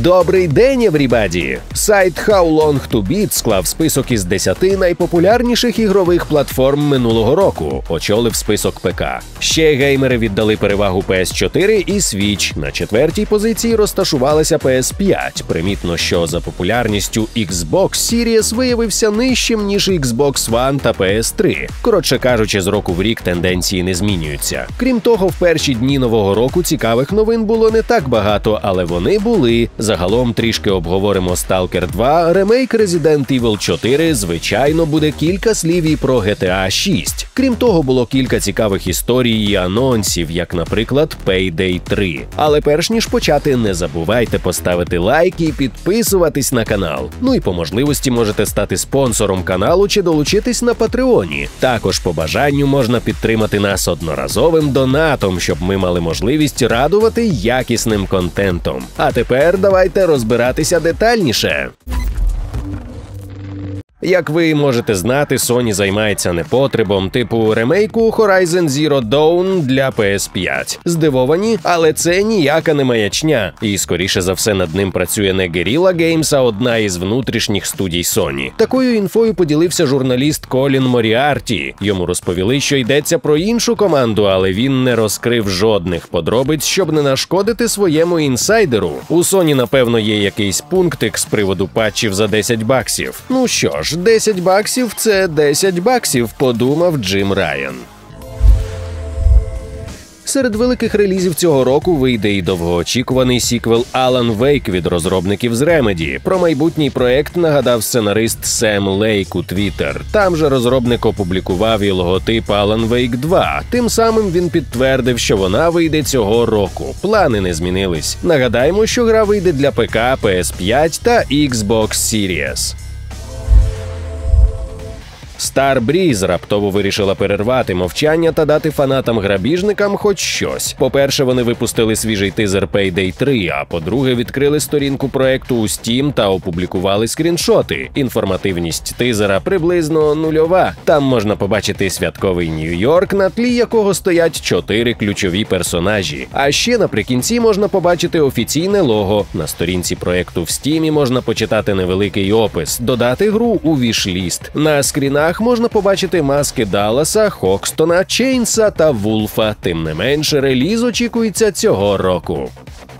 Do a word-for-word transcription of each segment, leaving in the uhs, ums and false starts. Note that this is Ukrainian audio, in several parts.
Добрий день, еврібаді! Сайт How Long to Beat склав список із десяти найпопулярніших ігрових платформ минулого року, очолив список ПК. Ще геймери віддали перевагу пі ес чотири і Switch. На четвертій позиції розташувалася пі ес п'ять. Примітно, що за популярністю Xbox Series виявився нижчим, ніж Xbox One та пі ес три. Коротше кажучи, з року в рік тенденції не змінюються. Крім того, в перші дні нового року цікавих новин було не так багато, але вони були. Загалом трішки обговоримо Stalker два, ремейк Resident Evil чотири, звичайно, буде кілька слів і про джі ті ей шість. Крім того, було кілька цікавих історій і анонсів, як, наприклад, Payday три. Але перш ніж почати, не забувайте поставити лайк і підписуватись на канал. Ну і по можливості можете стати спонсором каналу чи долучитись на Патреоні. Також по бажанню можна підтримати нас одноразовим донатом, щоб ми мали можливість радувати якісним контентом. А тепер давайте розбиратися детальніше. Як ви можете знати, Sony займається непотребом типу ремейку Horizon Zero Dawn для пі ес п'ять. Здивовані? Але це ніяка не маячня. І, скоріше за все, над ним працює не Guerrilla Games, а одна із внутрішніх студій Sony. Такою інфою поділився журналіст Колін Моріарті. Йому розповіли, що йдеться про іншу команду, але він не розкрив жодних подробиць, щоб не нашкодити своєму інсайдеру. У Sony, напевно, є якийсь пунктик з приводу патчів за десять баксів. Ну що ж, десять баксів – це десять баксів, подумав Джим Райан. Серед великих релізів цього року вийде і довгоочікуваний сіквел Alan Wake від розробників з Remedy. Про майбутній проект нагадав сценарист Сем Лейк у Twitter. Там же розробник опублікував і логотип Alan Wake два. Тим самим він підтвердив, що вона вийде цього року. Плани не змінились. Нагадаємо, що гра вийде для ПК, пі ес п'ять та Xbox Series. Starbreeze раптово вирішила перервати мовчання та дати фанатам-грабіжникам хоч щось. По-перше, вони випустили свіжий тизер Payday три, а по-друге, відкрили сторінку проекту у Steam та опублікували скріншоти. Інформативність тизера приблизно нульова. Там можна побачити святковий Нью-Йорк, на тлі якого стоять чотири ключові персонажі. А ще наприкінці можна побачити офіційне лого. На сторінці проекту в Steam можна почитати невеликий опис, додати гру у вішліст. На скрінах можна побачити маски Далласа, Хокстона, Чейнса та Вулфа. Тим не менше, реліз очікується цього року.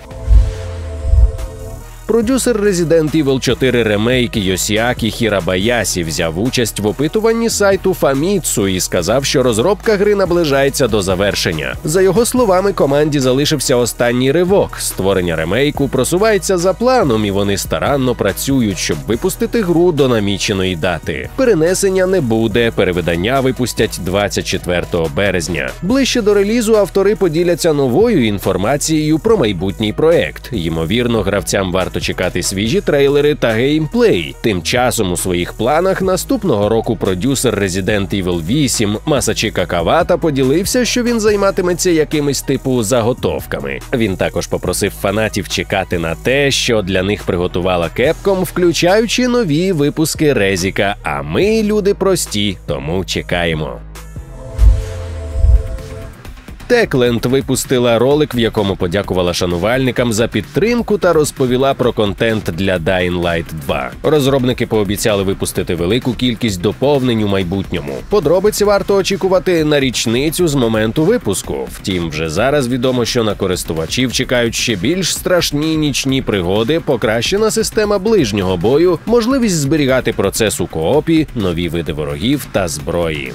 Продюсер Resident Evil чотири ремейк Йосіакі Хірабаясі взяв участь в опитуванні сайту Famitsu і сказав, що розробка гри наближається до завершення. За його словами, команді залишився останній ривок. Створення ремейку просувається за планом, і вони старанно працюють, щоб випустити гру до наміченої дати. Перенесення не буде, перевидання випустять двадцять четвертого березня. Ближче до релізу автори поділяться новою інформацією про майбутній проект. Ймовірно, гравцям варто чекати свіжі трейлери та геймплей. Тим часом у своїх планах наступного року продюсер Resident Evil вісім Масачіка Кавата поділився, що він займатиметься якимись типу заготовками. Він також попросив фанатів чекати на те, що для них приготувала Capcom, включаючи нові випуски Резіка. А ми, люди прості, тому чекаємо. Techland випустила ролик, в якому подякувала шанувальникам за підтримку та розповіла про контент для Dying Light два. Розробники пообіцяли випустити велику кількість доповнень у майбутньому. Подробиці варто очікувати на річницю з моменту випуску. Втім, вже зараз відомо, що на користувачів чекають ще більш страшні нічні пригоди, покращена система ближнього бою, можливість зберігати процес у коопі, нові види ворогів та зброї.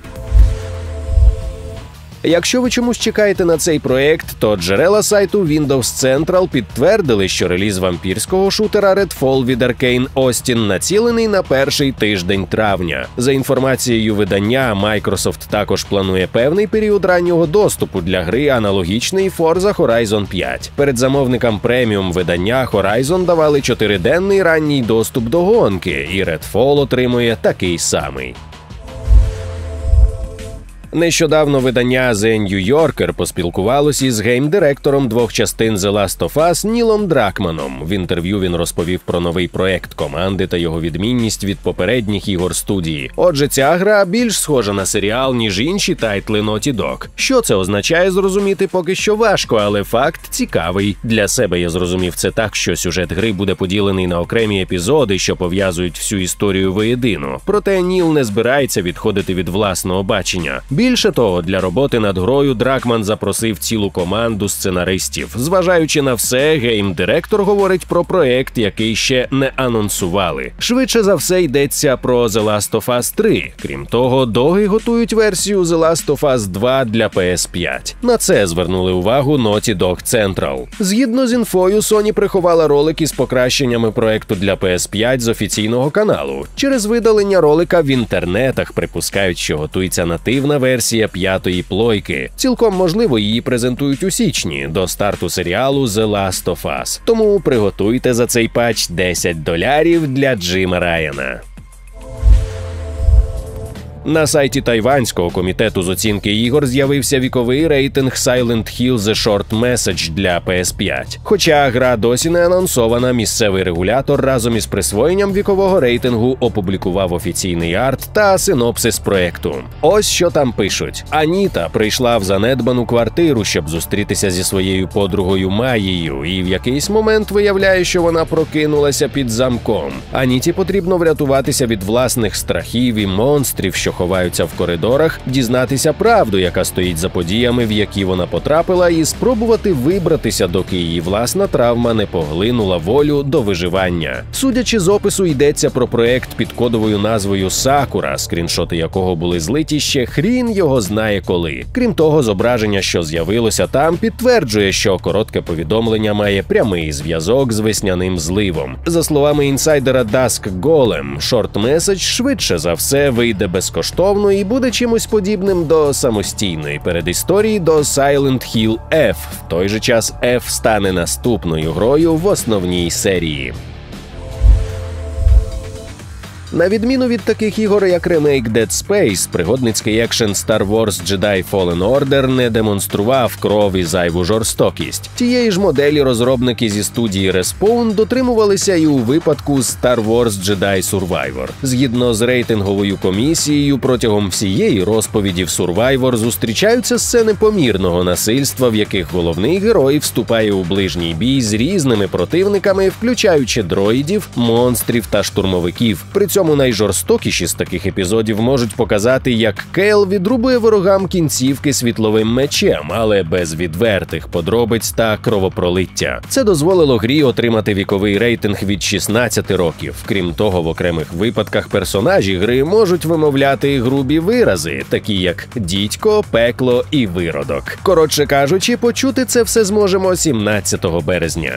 Якщо ви чомусь чекаєте на цей проект, то джерела сайту Windows Central підтвердили, що реліз вампірського шутера Redfall від Arkane Austin націлений на перший тиждень травня. За інформацією видання, Microsoft також планує певний період раннього доступу для гри, аналогічний Forza Horizon п'ять. Перед замовникам преміум видання Horizon давали чотириденний ранній доступ до гонки, і Redfall отримує такий самий. Нещодавно видання The New Yorker поспілкувалося із гейм-директором двох частин The Last of Us Нілом Дракманом. В інтерв'ю він розповів про новий проект команди та його відмінність від попередніх ігор студії. Отже, ця гра більш схожа на серіал, ніж інші тайтли Naughty Dog. Що це означає, зрозуміти поки що важко, але факт цікавий. Для себе я зрозумів це так, що сюжет гри буде поділений на окремі епізоди, що пов'язують всю історію воєдино. Проте Ніл не збирається відходити від власного бачення. Більше того, для роботи над грою Дракман запросив цілу команду сценаристів. Зважаючи на все, гейм-директор говорить про проект, який ще не анонсували. Швидше за все йдеться про The Last of Us три. Крім того, доги готують версію The Last of Us два для пі ес п'ять. На це звернули увагу Naughty Dog Central. Згідно з інфою, Sony приховала ролик із покращеннями проекту для пі ес п'ять з офіційного каналу. Через видалення ролика в інтернетах припускають, що готується нативна версія п'ятої плойки. Цілком можливо, її презентують у січні, до старту серіалу The Last of Us. Тому приготуйте за цей патч десять долярів для Джима Райана. На сайті Тайванського комітету з оцінки ігор з'явився віковий рейтинг Silent Hill The Short Message для пі ес п'ять. Хоча гра досі не анонсована, місцевий регулятор разом із присвоєнням вікового рейтингу опублікував офіційний арт та синопсис проекту. Ось що там пишуть. Аніта прийшла в занедбану квартиру, щоб зустрітися зі своєю подругою Майєю, і в якийсь момент виявляє, що вона прокинулася під замком. Аніті потрібно врятуватися від власних страхів і монстрів, що ховаються в коридорах, дізнатися правду, яка стоїть за подіями, в які вона потрапила, і спробувати вибратися, доки її власна травма не поглинула волю до виживання. Судячи з опису, йдеться про проект під кодовою назвою «Сакура», скріншоти якого були злиті ще хрін його знає коли. Крім того, зображення, що з'явилося там, підтверджує, що коротке повідомлення має прямий зв'язок з весняним зливом. За словами інсайдера Dusk Golem, Short Message швидше за все вийде безкоштовно і буде чимось подібним до самостійної передісторії до Silent Hill F. В той же час F стане наступною грою в основній серії. На відміну від таких ігор, як ремейк Dead Space, пригодницький екшен Star Wars Jedi Fallen Order не демонстрував кров і зайву жорстокість. Тієї ж моделі розробники зі студії Respawn дотримувалися і у випадку Star Wars Jedi Survivor. Згідно з рейтинговою комісією, протягом всієї розповіді в Survivor зустрічаються сцени помірного насильства, в яких головний герой вступає у ближній бій з різними противниками, включаючи дроїдів, монстрів та штурмовиків. При цьому найжорстокіші з таких епізодів можуть показати, як Кейл відрубує ворогам кінцівки світловим мечем, але без відвертих подробиць та кровопролиття. Це дозволило грі отримати віковий рейтинг від шістнадцяти років. Крім того, в окремих випадках персонажі гри можуть вимовляти грубі вирази, такі як «дідько», «пекло» і «виродок». Коротше кажучи, почути це все зможемо сімнадцятого березня.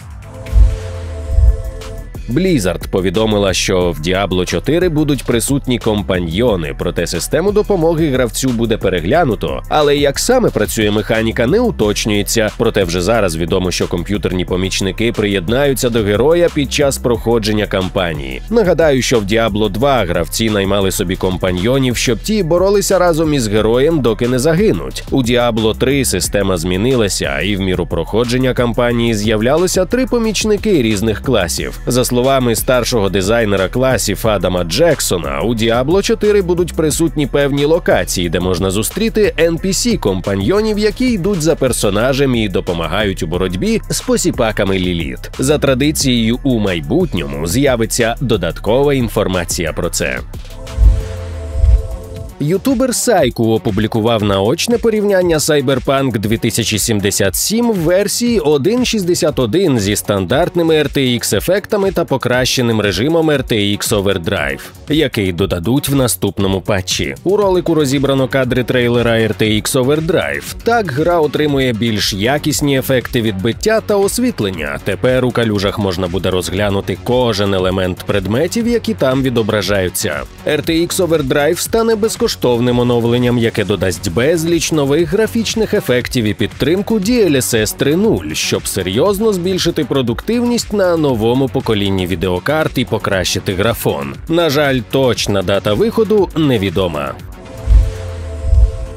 Blizzard повідомила, що в Діабло чотири будуть присутні компаньйони, проте систему допомоги гравцю буде переглянуто, але як саме працює механіка, не уточнюється. Проте вже зараз відомо, що комп'ютерні помічники приєднаються до героя під час проходження кампанії. Нагадаю, що в Діабло два гравці наймали собі компаньйонів, щоб ті боролися разом із героєм, доки не загинуть. У Діабло три система змінилася, і в міру проходження кампанії з'являлося три помічники різних класів. За словами старшого дизайнера класів Адама Джексона, у Діабло чотири будуть присутні певні локації, де можна зустріти ен пі сі-компаньйонів, які йдуть за персонажем і допомагають у боротьбі з посіпаками Ліліт. За традицією, у майбутньому з'явиться додаткова інформація про це. Ютубер Сайку опублікував наочне порівняння Cyberpunk дві тисячі сімдесят сім в версії один крапка шістдесят один зі стандартними ар ти ікс-ефектами та покращеним режимом ар ти ікс Overdrive, який додадуть в наступному патчі. У ролику розібрано кадри трейлера ар ти ікс Overdrive. Так, гра отримує більш якісні ефекти відбиття та освітлення. Тепер у калюжах можна буде розглянути кожен елемент предметів, які там відображаються. ар ти ікс Overdrive стане безкоштовним Коштовним оновленням, яке додасть безліч нових графічних ефектів і підтримку ді ел ес ес три нуль, щоб серйозно збільшити продуктивність на новому поколінні відеокарт і покращити графон. На жаль, точна дата виходу невідома.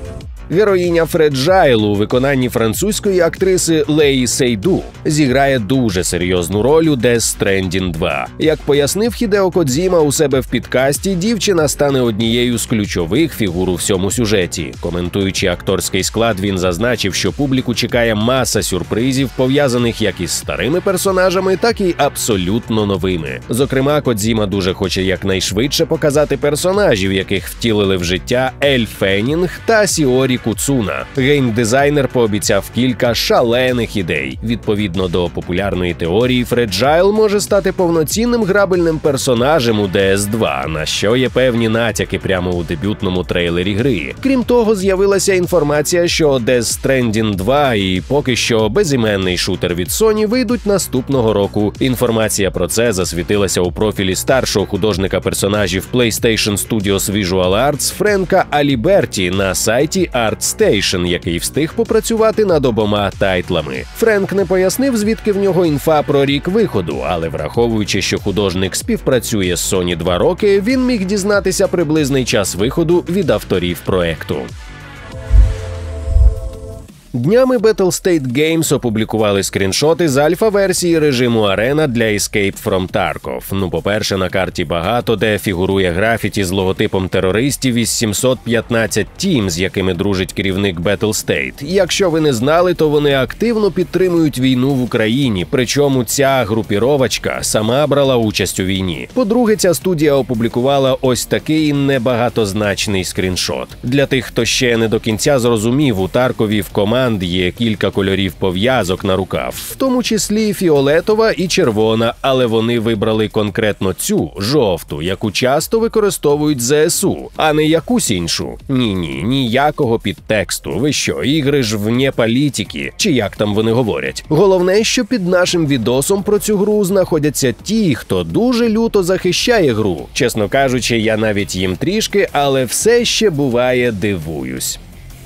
Героїня Фреджайл у виконанні французької актриси Леї Сейду зіграє дуже серйозну роль у Death Stranding два. Як пояснив Хідео Кодзіма у себе в підкасті, дівчина стане однією з ключових фігур у всьому сюжеті. Коментуючи акторський склад, він зазначив, що публіку чекає маса сюрпризів, пов'язаних як із старими персонажами, так і абсолютно новими. Зокрема, Кодзіма дуже хоче якнайшвидше показати персонажів, яких втілили в життя Ель Феннінг та Сіорі Куцуна. Геймдизайнер пообіцяв кілька шалених ідей. Відповідно до популярної теорії, Фреджайл може стати повноцінним грабельним персонажем у ді ес два, на що є певні натяки прямо у дебютному трейлері гри. Крім того, з'явилася інформація, що Death Stranding два і поки що безіменний шутер від Sony вийдуть наступного року. Інформація про це засвітилася у профілі старшого художника персонажів PlayStation Studios Visual Arts Френка Аліберті на сайті ArtStation, який встиг попрацювати над обома тайтлами. Френк не пояснив, звідки в нього інфа про рік виходу, але враховуючи, що художник співпрацює з Sony два роки, він міг дізнатися приблизний час виходу від авторів проекту. Днями Battlestate Games опублікували скріншоти з альфа-версії режиму Арена для Escape from Tarkov. Ну, по-перше, на карті багато де фігурує графіті з логотипом терористів із сімсот п'ятнадцять Team, з якими дружить керівник Battlestate. Якщо ви не знали, то вони активно підтримують війну в Україні, причому ця групіровочка сама брала участь у війні. По-друге, ця студія опублікувала ось такий небагатозначний скріншот. Для тих, хто ще не до кінця зрозумів, у Таркові в команді є кілька кольорів пов'язок на рукав, в тому числі фіолетова і червона, але вони вибрали конкретно цю, жовту, яку часто використовують зе ес у, а не якусь іншу. Ні-ні, ніякого підтексту. Ви що, ігри ж вне політики, чи як там вони говорять. Головне, що під нашим відосом про цю гру знаходяться ті, хто дуже люто захищає гру. Чесно кажучи, я навіть їм трішки, але все ще буває дивуюсь.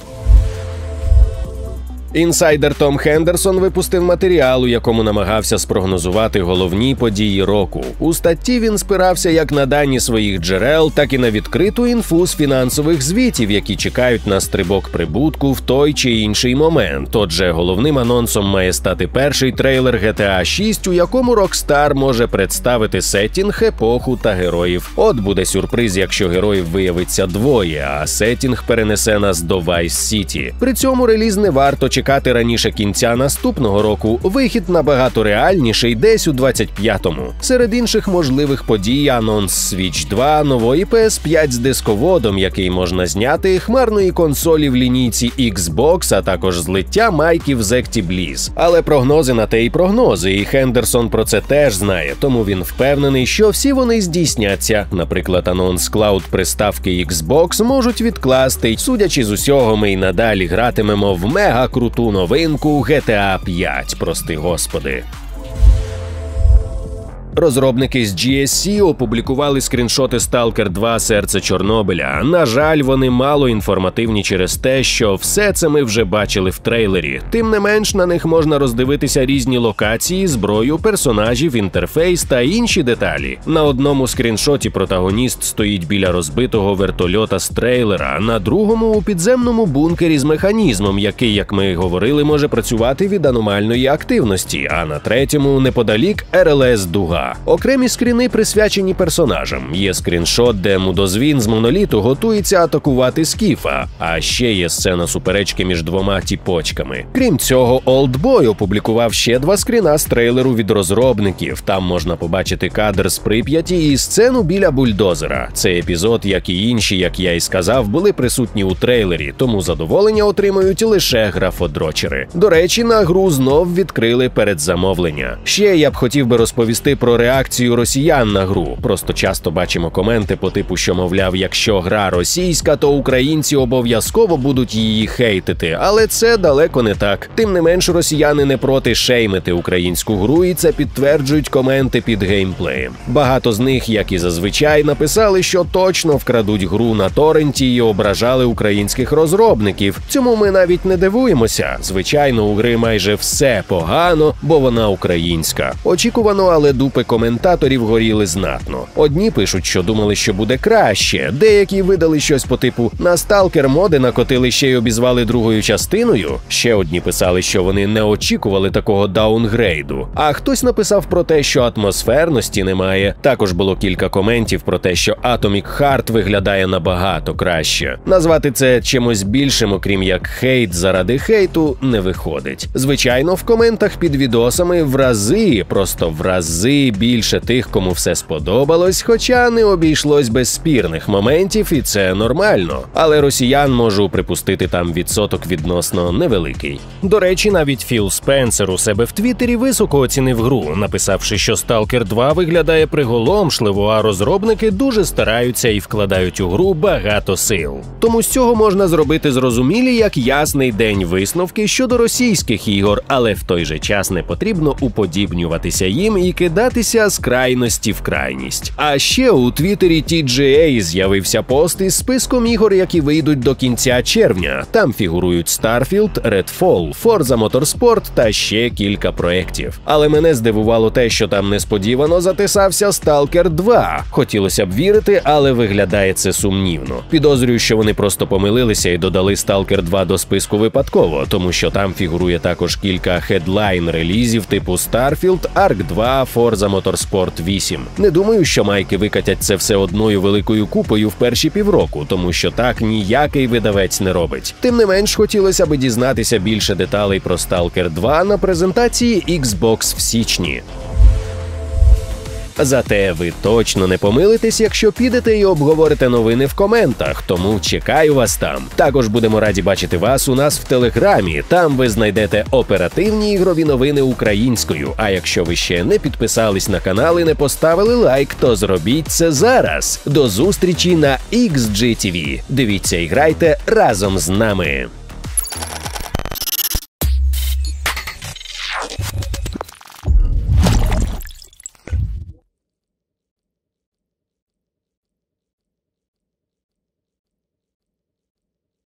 Інсайдер Том Хендерсон випустив матеріал, у якому намагався спрогнозувати головні події року. У статті він спирався як на дані своїх джерел, так і на відкриту інфу з фінансових звітів, які чекають на стрибок прибутку в той чи інший момент. Отже, головним анонсом має стати перший трейлер джі ті ей шість, у якому Rockstar може представити сеттінг, епоху та героїв. От буде сюрприз, якщо героїв виявиться двоє, а сеттінг перенесе нас до Vice City. При цьому реліз не варто чекати раніше кінця наступного року, вихід набагато реальніший десь у двадцять п'ятому. Серед інших можливих подій анонс Switch два, нової пі ес п'ять з дисководом, який можна зняти, хмарної консолі в лінійці Xbox, а також злиття майків з Actibliz. Але прогнози на те й прогнози, і Хендерсон про це теж знає, тому він впевнений, що всі вони здійсняться. Наприклад, анонс клауд-приставки Xbox можуть відкласти, й судячи з усього, ми й надалі гратимемо в мега круту ту новинку джі ті ей п'ять, прости господи. Розробники з джі ес сі опублікували скріншоти Сталкер два Серце Чорнобиля. На жаль, вони мало інформативні через те, що все це ми вже бачили в трейлері. Тим не менш, на них можна роздивитися різні локації, зброю, персонажів, інтерфейс та інші деталі. На одному скріншоті протагоніст стоїть біля розбитого вертольота з трейлера, на другому – у підземному бункері з механізмом, який, як ми говорили, може працювати від аномальної активності, а на третьому – неподалік ер ел ес-дуга. Окремі скріни присвячені персонажам. Є скріншот, де мудозвін з моноліту готується атакувати Скіфа, а ще є сцена суперечки між двома тіпочками. Крім цього, Олдбой опублікував ще два скріна з трейлеру від розробників. Там можна побачити кадр з Прип'яті і сцену біля бульдозера. Цей епізод, як і інші, як я й сказав, були присутні у трейлері, тому задоволення отримають лише графодрочери. До речі, на гру знов відкрили передзамовлення. Ще я б хотів би розповісти про реакцію росіян на гру. Просто часто бачимо коменти по типу, що, мовляв, якщо гра російська, то українці обов'язково будуть її хейтити, але це далеко не так. Тим не менш, росіяни не проти шеймити українську гру, і це підтверджують коменти під геймплеєм. Багато з них, як і зазвичай, написали, що точно вкрадуть гру на торренті і ображали українських розробників. Цьому ми навіть не дивуємося. Звичайно, у гри майже все погано, бо вона українська. Очікувано, але дупи групи коментаторів горіли знатно. Одні пишуть, що думали, що буде краще, деякі видали щось по типу «на сталкер моди накотили ще й обізвали другою частиною», ще одні писали, що вони не очікували такого даунгрейду, а хтось написав про те, що атмосферності немає. Також було кілька коментів про те, що Atomic Heart виглядає набагато краще. Назвати це чимось більшим, окрім як хейт заради хейту, не виходить. Звичайно, в коментах під відосами в рази, просто в рази більше тих, кому все сподобалось, хоча не обійшлось без спірних моментів, і це нормально. Але росіян, можу припустити, там відсоток відносно невеликий. До речі, навіть Філ Спенсер у себе в Твіттері високо оцінив гру, написавши, що Сталкер два виглядає приголомшливо, а розробники дуже стараються і вкладають у гру багато сил. Тому з цього можна зробити зрозумілі як ясний день висновки щодо російських ігор, але в той же час не потрібно уподібнюватися їм і кидатися з крайності в крайність. А ще у Твіттері Ті Джі Ей з'явився пост із списком ігор, які вийдуть до кінця червня. Там фігурують Starfield, Redfall, Forza Motorsport та ще кілька проєктів. Але мене здивувало те, що там несподівано затисався Сталкер два. Хотілося б вірити, але виглядає це сумнівно. Підозрюю, що вони просто помилилися і додали Сталкер два до списку випадково, тому що там фігурує також кілька хедлайн-релізів типу Starfield, Арк два, Forza Motorsport вісім. Не думаю, що майки викатять це все одною великою купою в перші півроку, тому що так ніякий видавець не робить. Тим не менш, хотілося б дізнатися більше деталей про Сталкер два на презентації Xbox в січні. Зате ви точно не помилитесь, якщо підете і обговорите новини в коментах, тому чекаю вас там. Також будемо раді бачити вас у нас в Телеграмі, там ви знайдете оперативні ігрові новини українською, а якщо ви ще не підписались на канал і не поставили лайк, то зробіть це зараз. До зустрічі на ікс джі Ті Ві. Дивіться і грайте разом з нами.